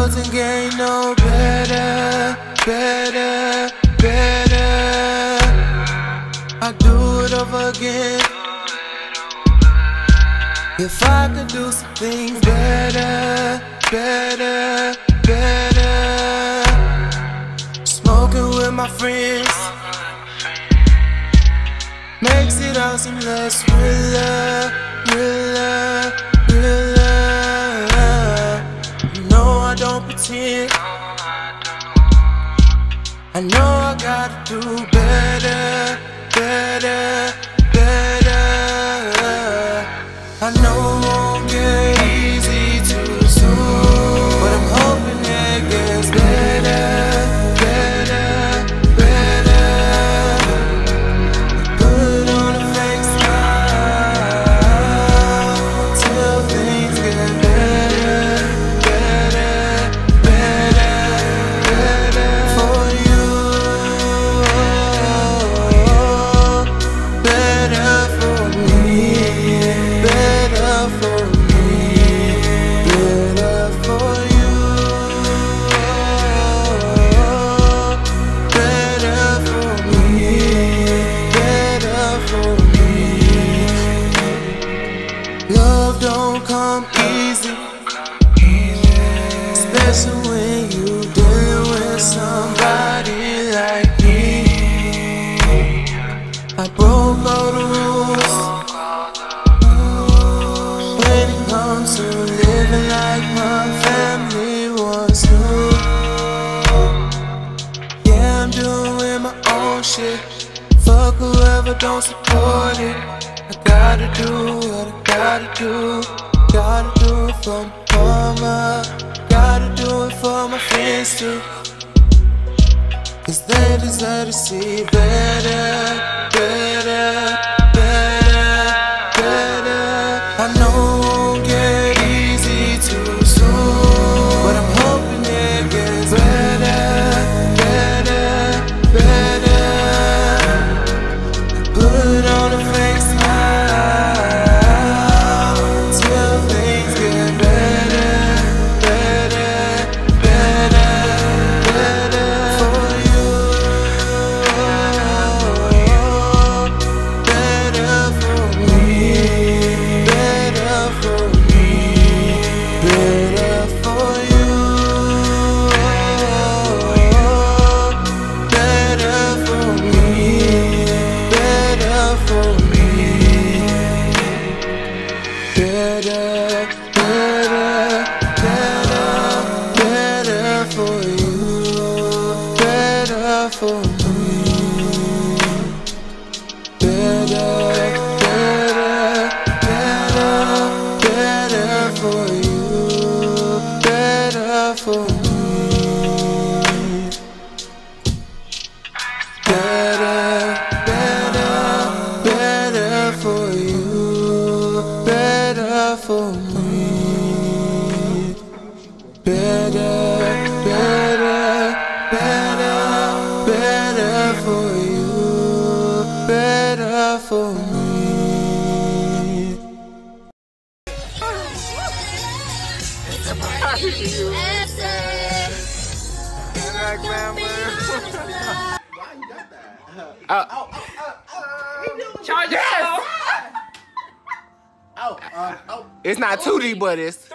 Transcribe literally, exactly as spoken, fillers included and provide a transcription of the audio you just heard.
Doesn't get no better, better, better. I do it over again. If I could do some things better, better, better. Smoking with my friends makes it all seem less realer, realer, realer. No, I don't pretend. I know I gotta do better, better, better. I know it won't get easy too soon, but I'm hoping it gets better, better, better. Put on a fake smile till things get better, better, better, better for you, better for me. Better for me, better for you, better for me, better for me. Love don't come easy, especially when you dealing with somebody like me. I broke all the rules when it comes to living like my family was new. Yeah, I'm doing my own shit. Fuck whoever don't support it. I gotta do what I gotta do. Gotta do it for my mama. Gotta do it for my friends too, cause they deserve to see better, better, better, better. I know it won't get easy too soon, but I'm hoping it gets better, better, better. Put on a fake smile till things get better, better, better, better for you, better for me. Better for me, better for you, better for me, better for me, better, better, better, better for you, better for me, better, better, better, better for you, better for me, better, better, better for you, better for me, better, better, better, better for you, better for me. Oh, oh, oh, oh. Charge it. Oh, uh, oh. It's not two D, but it's